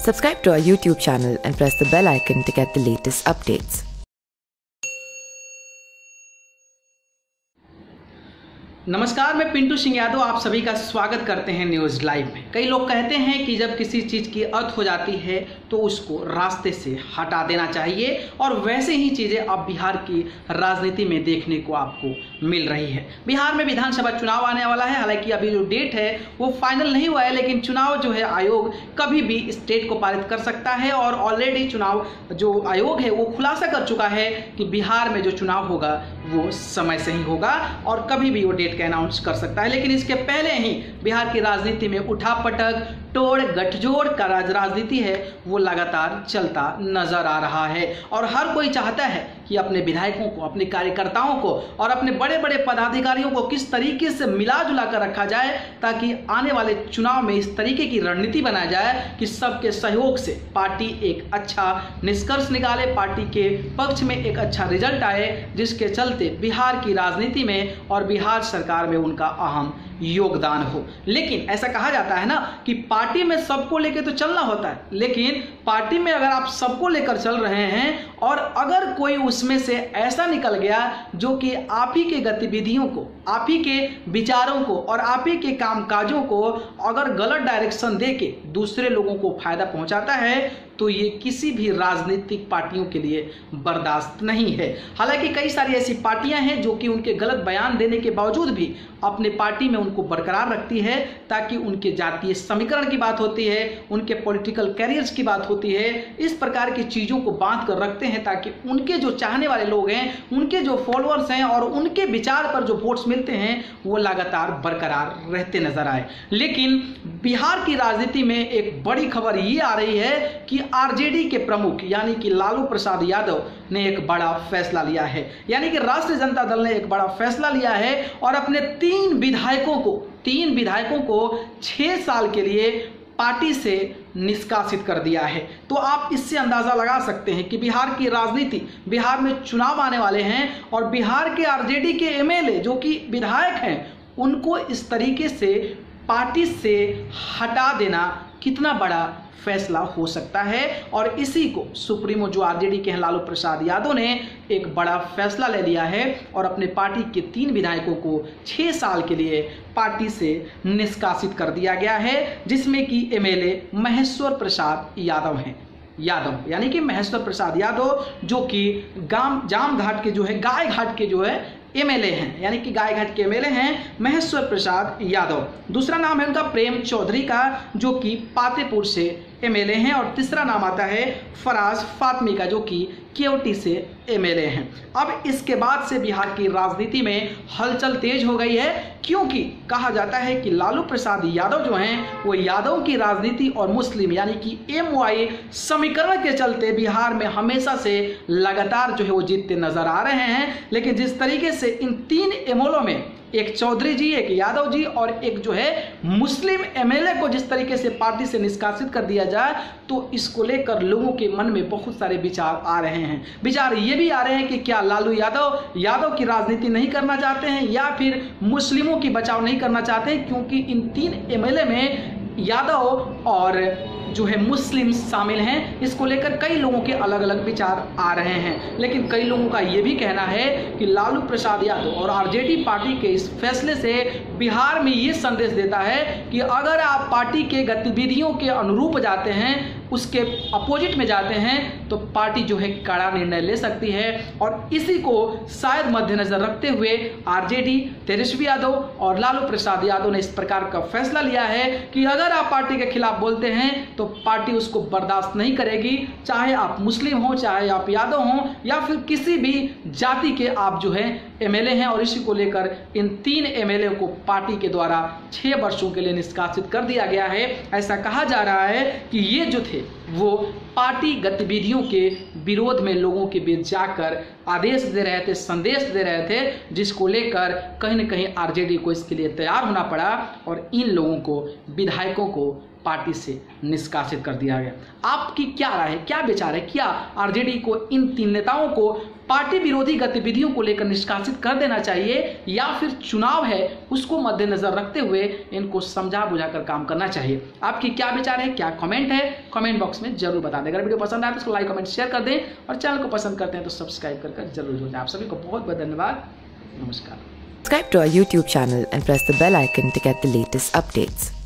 Subscribe to our YouTube channel and press the bell icon to get the latest updates. नमस्कार, मैं पिंटू सिंह यादव आप सभी का स्वागत करते हैं न्यूज़ लाइव में। कई लोग कहते हैं कि जब किसी चीज़ की अर्थ हो जाती है तो उसको रास्ते से हटा देना चाहिए, और वैसे ही चीज़ें अब बिहार की राजनीति में देखने को आपको मिल रही है। बिहार में विधानसभा चुनाव आने वाला है। हालांकि अभी जो डेट है वो फाइनल नहीं हुआ है, लेकिन चुनाव जो है आयोग कभी भी इस डेट को पारित कर सकता है, और ऑलरेडी चुनाव जो आयोग है वो खुलासा कर चुका है कि बिहार में जो चुनाव होगा वो समय से ही होगा और कभी भी वो डेट का अनाउंस कर सकता है। लेकिन इसके पहले ही बिहार की राजनीति में उठापटक, तोड़ गठजोड़ का राजनीति है वो लगातार चलता नजर आ रहा है, और हर कोई चाहता है कि अपने विधायकों को, अपने कार्यकर्ताओं को और अपने बड़े बड़े पदाधिकारियों को किस तरीके से मिला जुला कर रखा जाए ताकि आने वाले चुनाव में इस तरीके की रणनीति बनाया जाए कि सबके सहयोग से पार्टी एक अच्छा निष्कर्ष निकाले, पार्टी के पक्ष में एक अच्छा रिजल्ट आए, जिसके चलते बिहार की राजनीति में और बिहार सरकार में उनका अहम योगदान हो। लेकिन ऐसा कहा जाता है ना कि पार्टी में सबको लेकर तो चलना होता है, लेकिन पार्टी में अगर आप सबको लेकर चल रहे हैं और अगर कोई उसमें से ऐसा निकल गया जो कि आप ही के गतिविधियों को, आप ही के विचारों को और आप ही के कामकाजों को अगर गलत डायरेक्शन देके दूसरे लोगों को फायदा पहुंचाता है, तो ये किसी भी राजनीतिक पार्टियों के लिए बर्दाश्त नहीं है। हालांकि कई सारी ऐसी पार्टियां हैं जो कि उनके गलत बयान देने के बावजूद भी अपने पार्टी में उनको बरकरार रखती है, ताकि उनके जातीय समीकरण की बात होती है, उनके पॉलिटिकल कैरियर्स की बात होती है, इस प्रकार की चीज़ों को बांध कर रखते हैं ताकि उनके जो चाहने वाले लोग हैं, उनके जो फॉलोअर्स हैं और उनके विचार पर जो वोट्स मिलते हैं वो लगातार बरकरार रहते नजर आए। लेकिन बिहार की राजनीति में एक बड़ी खबर ये आ रही है कि आरजेडी के प्रमुख यानी कि लालू प्रसाद यादव ने एक बड़ा फैसला लिया है, यानी कि राष्ट्रीय जनता दल ने एक बड़ा फैसला लिया है और अपने तीन विधायकों को 6 साल के लिए पार्टी से निष्कासित कर दिया है। तो आप इससे अंदाजा लगा सकते हैं कि बिहार की राजनीति, बिहार में चुनाव आने वाले हैं और बिहार के आरजेडी के एमएलए जो कि विधायक हैं, उनको इस तरीके से पार्टी से हटा देना कितना बड़ा फैसला हो सकता है। और इसी को सुप्रीमो जो आरजेडी के हैं लालू प्रसाद यादव ने एक बड़ा फैसला ले लिया है और अपने पार्टी के 3 विधायकों को 6 साल के लिए पार्टी से निष्कासित कर दिया गया है, जिसमें कि एमएलए महेश्वर प्रसाद यादव हैं। यानी कि महेश्वर प्रसाद यादव जो कि जाम घाट के जो है, गाय घाट के जो है एमएलए हैं, यानी कि गाय घाट के एमएलए हैं महेश्वर प्रसाद यादव। दूसरा नाम है उनका प्रेम चौधरी का जो कि पातेपुर से एमएलए हैं, और तीसरा नाम आता है फराज फातमी का जो कि केवटी से एमएलए हैं। अब इसके बाद से बिहार की राजनीति में हलचल तेज हो गई है, क्योंकि कहा जाता है कि लालू प्रसाद यादव जो हैं वो यादव की राजनीति और मुस्लिम यानी कि एमवाई समीकरण के चलते बिहार में हमेशा से लगातार जो है वो जीतते नजर आ रहे हैं। लेकिन जिस तरीके से इन 3 एमएलओ में एक चौधरी जी, एक यादव जी और एक जो है मुस्लिम एमएलए को जिस तरीके से पार्टी से निष्कासित कर दिया जाए, तो इसको लेकर लोगों के मन में बहुत सारे विचार आ रहे हैं। विचार ये भी आ रहे हैं कि क्या लालू यादव की राजनीति नहीं करना चाहते हैं या फिर मुस्लिमों की बचाव नहीं करना चाहते हैं, क्योंकि इन 3 एमएलए में यादव और जो है मुस्लिम शामिल हैं। इसको लेकर कई लोगों के अलग अलग विचार आ रहे हैं, लेकिन कई लोगों का यह भी कहना है कि लालू प्रसाद यादव और आरजेडी पार्टी के इस फैसले से बिहार में ये संदेश देता है कि अगर आप पार्टी के गतिविधियों के अनुरूप जाते हैं, उसके अपोजिट में जाते हैं, तो पार्टी जो है कड़ा निर्णय ले सकती है। और इसी को शायद मद्देनजर रखते हुए आरजेडी, तेजस्वी यादव और लालू प्रसाद यादव ने इस प्रकार का फैसला लिया है कि अगर आप पार्टी के खिलाफ बोलते हैं तो पार्टी उसको बर्दाश्त नहीं करेगी, चाहे आप मुस्लिम हो, चाहे आप यादव हो या फिर किसी भी जाति के आप जो है एमएलए हैं। और इसी को लेकर इन 3 एमएलए को पार्टी के द्वारा 6 वर्षों के लिए निष्कासित कर दिया गया है। ऐसा कहा जा रहा है कि ये जो थे वो पार्टी गतिविधियों के विरोध में लोगों के बीच जाकर आदेश दे रहे थे, संदेश दे रहे थे, जिसको लेकर कहीं न कहीं आरजेडी को इसके लिए तैयार होना पड़ा और इन लोगों को, विधायकों को पार्टी से निष्कासित कर दिया गया। आपकी क्या राय है, क्या विचार है? क्या आरजेडी को इन 3 नेताओं को पार्टी विरोधी गतिविधियों को लेकर निष्कासित कर देना चाहिए या फिर चुनाव है उसको मद्देनजर रखते हुए इनको समझा बुझाकर काम करना चाहिए? आपकी क्या विचार है, क्या कमेंट है? कमेंट बॉक्स में जरूर बता दें। अगर वीडियो पसंद आए तो उसको लाइक कमेंट शेयर कर दें और चैनल को पसंद करते हैं तो सब्सक्राइब कर जरूर जुड़ जाएं। आप सभी को बहुत बहुत धन्यवाद। नमस्कार। Subscribe to our YouTube channel and press the bell icon to get the latest updates.